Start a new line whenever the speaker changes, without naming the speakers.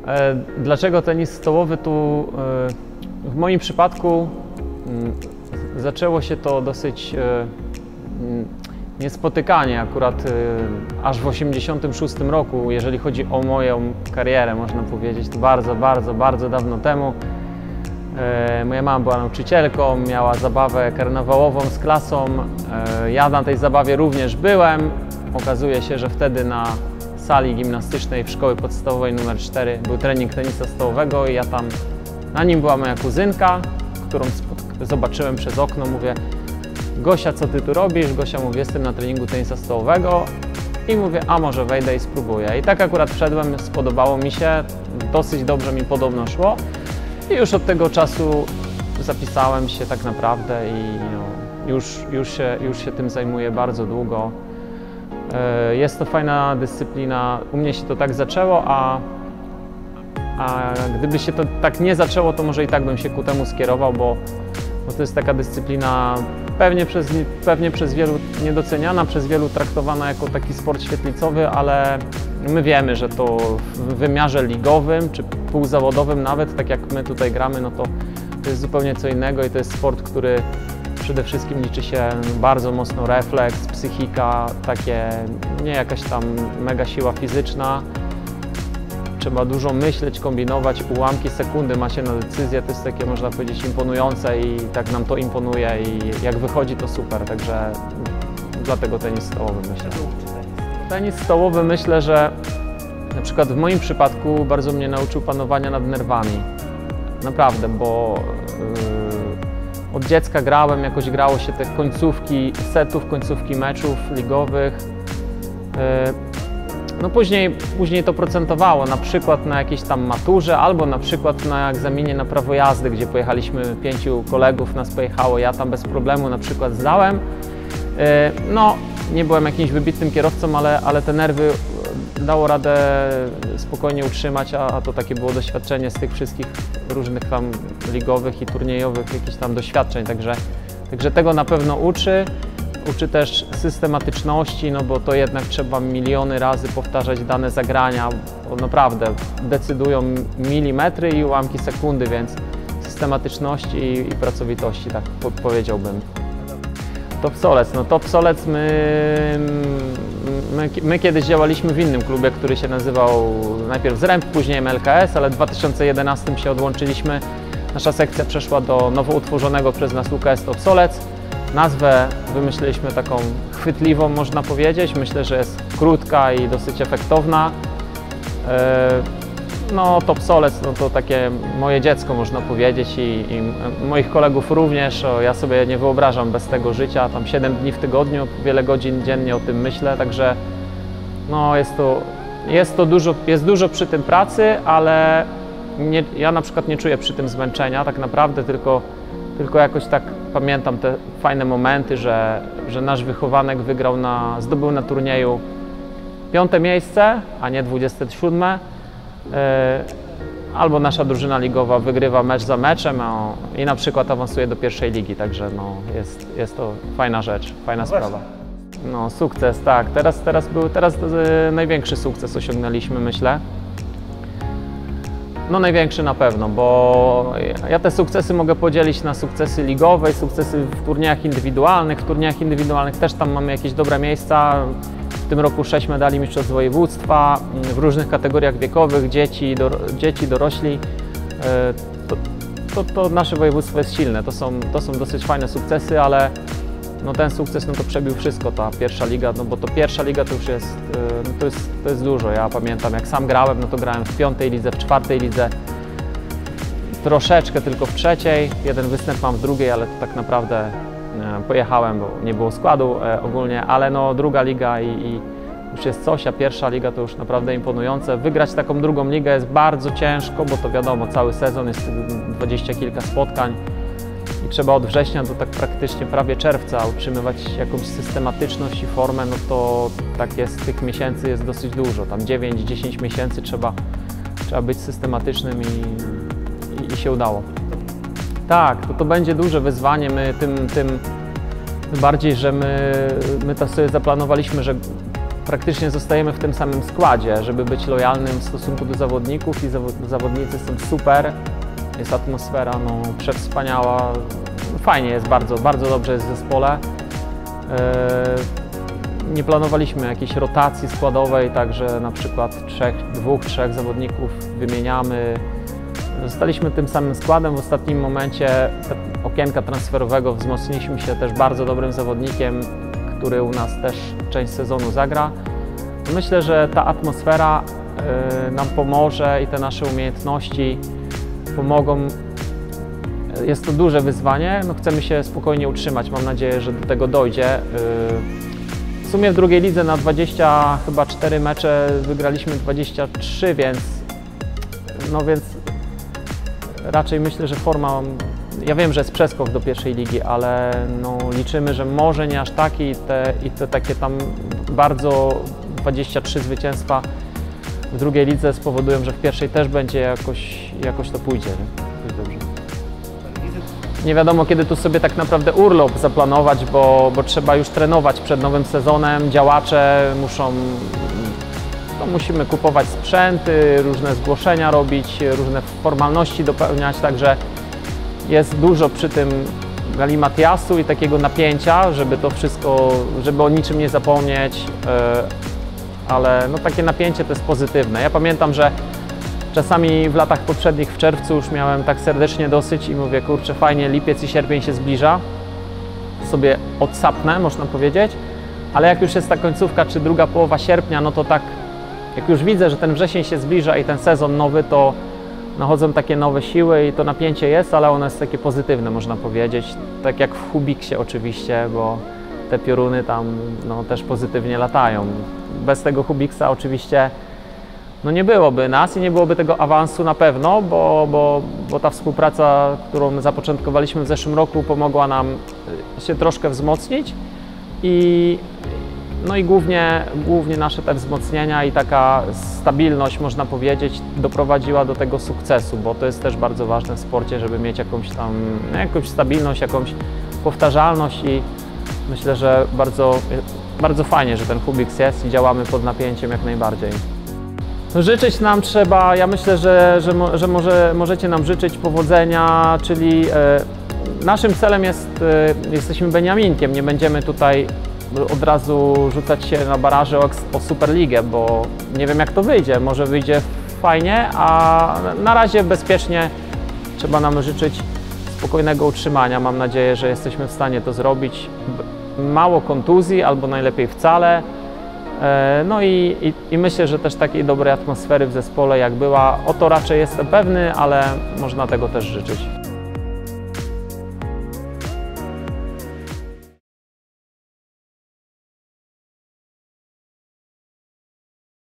Dlaczego tenis stołowy? Tu w moim przypadku zaczęło się to dosyć niespotykanie akurat aż w 1986 roku, jeżeli chodzi o moją karierę, można powiedzieć, to bardzo dawno temu. Moja mama była nauczycielką, miała zabawę karnawałową z klasą. Ja na tej zabawie również byłem. Okazuje się, że wtedy na sali gimnastycznej w szkoły podstawowej nr 4 był trening tenisa stołowego i ja tam, na nim była moja kuzynka, którą zobaczyłem przez okno. Mówię: Gosia, co ty tu robisz? Gosia mówi: jestem na treningu tenisa stołowego. I mówię: a może wejdę i spróbuję. I tak akurat wszedłem, spodobało mi się, dosyć dobrze mi podobno szło. I już od tego czasu zapisałem się tak naprawdę i już się tym zajmuję bardzo długo. Jest to fajna dyscyplina. U mnie się to tak zaczęło, a gdyby się to tak nie zaczęło, to może i tak bym się ku temu skierował, bo to jest taka dyscyplina pewnie przez wielu niedoceniana, przez wielu traktowana jako taki sport świetlicowy, ale my wiemy, że to w wymiarze ligowym czy półzawodowym nawet, tak jak my tutaj gramy, no to jest zupełnie co innego i to jest sport, który przede wszystkim liczy się bardzo mocno refleks, psychika, takie nie jakaś tam mega siła fizyczna. Trzeba dużo myśleć, kombinować, ułamki sekundy macie na decyzję, to jest takie, można powiedzieć, imponujące i tak nam to imponuje i jak wychodzi, to super, także dlatego tenis stołowy, myślę. Tenis stołowy, myślę, że na przykład w moim przypadku bardzo mnie nauczył panowania nad nerwami. Naprawdę, bo od dziecka grałem, jakoś grało się te końcówki setów, końcówki meczów ligowych. No później to procentowało, na przykład na jakiejś tam maturze albo na przykład na egzaminie na prawo jazdy, gdzie pojechaliśmy, 5 kolegów nas pojechało, ja tam bez problemu na przykład zdałem. No, nie byłem jakimś wybitnym kierowcą, ale te nerwy dało radę spokojnie utrzymać, a to takie było doświadczenie z tych wszystkich różnych tam ligowych i turniejowych jakichś tam doświadczeń, także tego na pewno uczy. Uczy też systematyczności, no bo to jednak trzeba miliony razy powtarzać dane zagrania, bo naprawdę decydują milimetry i ułamki sekundy, więc systematyczności i pracowitości, tak powiedziałbym. Top Solec, no Top Solec my kiedyś działaliśmy w innym klubie, który się nazywał najpierw Zręb, później MLKS, ale w 2011 się odłączyliśmy. Nasza sekcja przeszła do nowo utworzonego przez nas UKS Top Solec. Nazwę wymyśliliśmy taką chwytliwą, można powiedzieć. Myślę, że jest krótka i dosyć efektowna. No, Top Solec no to takie moje dziecko, można powiedzieć, i moich kolegów również. Ja sobie nie wyobrażam bez tego życia. Tam 7 dni w tygodniu, wiele godzin dziennie o tym myślę, także no jest dużo przy tym pracy, ale ja na przykład nie czuję przy tym zmęczenia tak naprawdę, tylko jakoś tak pamiętam te fajne momenty, że nasz wychowanek zdobył na turnieju 5. miejsce, a nie 27. Albo nasza drużyna ligowa wygrywa mecz za meczem i na przykład awansuje do pierwszej ligi, także no, jest to fajna rzecz, fajna sprawa. No, sukces, tak. Teraz największy sukces osiągnęliśmy, myślę. No największy na pewno, bo ja te sukcesy mogę podzielić na sukcesy ligowe i sukcesy w turniejach indywidualnych. W turniejach indywidualnych też tam mamy jakieś dobre miejsca. W tym roku 6 medali mistrzostw województwa w różnych kategoriach wiekowych, dzieci, dorośli. To nasze województwo jest silne, to są dosyć fajne sukcesy, ale no ten sukces no to przebił wszystko, ta pierwsza liga, no bo to pierwsza liga to już jest, no to jest dużo. Ja pamiętam, jak sam grałem, no to grałem w 5. lidze, w 4. lidze, troszeczkę tylko w 3. Jeden występ mam w 2., ale to tak naprawdę pojechałem, bo nie było składu ogólnie, ale no 2. liga i już jest coś, a 1. liga to już naprawdę imponujące. Wygrać taką 2. ligę jest bardzo ciężko, bo to wiadomo, cały sezon jest 20 kilka spotkań. I trzeba od września do tak praktycznie prawie czerwca utrzymywać jakąś systematyczność i formę, no to tak jest, tych miesięcy jest dosyć dużo, tam 9-10 miesięcy trzeba być systematycznym i się udało. Tak, to będzie duże wyzwanie, my tym bardziej, że my to sobie zaplanowaliśmy, że praktycznie zostajemy w tym samym składzie, żeby być lojalnym w stosunku do zawodników i zawodnicy są super, jest atmosfera przewspaniała, fajnie jest bardzo, bardzo dobrze jest w zespole. Nie planowaliśmy jakiejś rotacji składowej, także na przykład dwóch, trzech zawodników wymieniamy. Zostaliśmy tym samym składem. W ostatnim momencie okienka transferowego wzmocniliśmy się też bardzo dobrym zawodnikiem, który u nas też część sezonu zagra. Myślę, że ta atmosfera nam pomoże i te nasze umiejętności pomogą. Jest to duże wyzwanie, chcemy się spokojnie utrzymać, mam nadzieję, że do tego dojdzie. W sumie w drugiej lidze na 24 mecze wygraliśmy 23, więc raczej myślę, że forma, ja wiem, że jest przeskok do pierwszej ligi, ale liczymy, że może nie aż taki i te takie tam bardzo 23 zwycięstwa w drugiej lidze spowodują, że w pierwszej też będzie jakoś to pójdzie. Nie? Dobrze. Nie wiadomo, kiedy tu sobie tak naprawdę urlop zaplanować, bo trzeba już trenować przed nowym sezonem, działacze musimy kupować sprzęty, różne zgłoszenia robić, różne formalności dopełniać, także jest dużo przy tym galimatiasu i takiego napięcia, żeby to wszystko, żeby o niczym nie zapomnieć, ale takie napięcie to jest pozytywne. Ja pamiętam, że czasami w latach poprzednich w czerwcu już miałem tak serdecznie dosyć i mówię, kurczę, fajnie, lipiec i sierpień się zbliża, sobie odsapnę, można powiedzieć, ale jak już jest ta końcówka czy druga połowa sierpnia, to tak, jak już widzę, że ten wrzesień się zbliża i ten sezon nowy, to nachodzą takie nowe siły i to napięcie jest, ale ono jest takie pozytywne, można powiedzieć, tak jak w Hubiksie oczywiście, bo te pioruny tam też pozytywnie latają. Bez tego Hubiksa oczywiście nie byłoby nas i nie byłoby tego awansu na pewno, bo ta współpraca, którą zapoczątkowaliśmy w zeszłym roku, pomogła nam się troszkę wzmocnić i głównie nasze te wzmocnienia i taka stabilność, można powiedzieć, doprowadziła do tego sukcesu, bo to jest też bardzo ważne w sporcie, żeby mieć jakąś stabilność, jakąś powtarzalność i myślę, że bardzo, bardzo fajnie, że ten Hubiks jest i działamy pod napięciem jak najbardziej. Życzyć nam trzeba, ja myślę, że możecie nam życzyć powodzenia, czyli naszym celem jesteśmy Beniaminkiem, nie będziemy tutaj od razu rzucać się na baraże o Superligę, bo nie wiem jak to wyjdzie, może wyjdzie fajnie, a na razie bezpiecznie trzeba nam życzyć spokojnego utrzymania. Mam nadzieję, że jesteśmy w stanie to zrobić. Mało kontuzji albo najlepiej wcale. I myślę, że też takiej dobrej atmosfery w zespole jak była, o to raczej jestem pewny, ale można tego też życzyć.